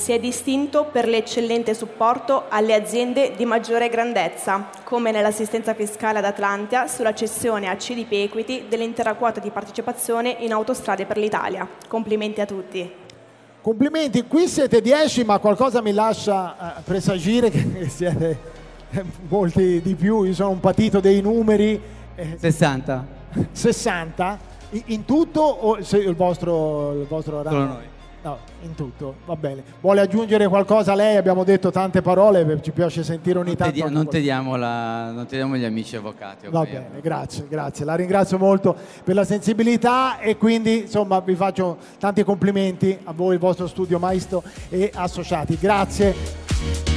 si è distinto per l'eccellente supporto alle aziende di maggiore grandezza, come nell'assistenza fiscale ad Atlantia sulla cessione a CDP Equity dell'intera quota di partecipazione in Autostrade per l'Italia. Complimenti a tutti. Complimenti, qui siete 10, ma qualcosa mi lascia presagire che siete molti di più. Io sono un patito dei numeri. 60. 60? In tutto o il vostro Solo ramo? noi. No, in tutto, va bene. Vuole aggiungere qualcosa lei? Abbiamo detto tante parole, ci piace sentire ogni tanto. Non tediamo gli amici avvocati. Va bene, grazie, grazie. La ringrazio molto per la sensibilità e quindi insomma vi faccio tanti complimenti a voi, il vostro studio Maisto e associati. Grazie.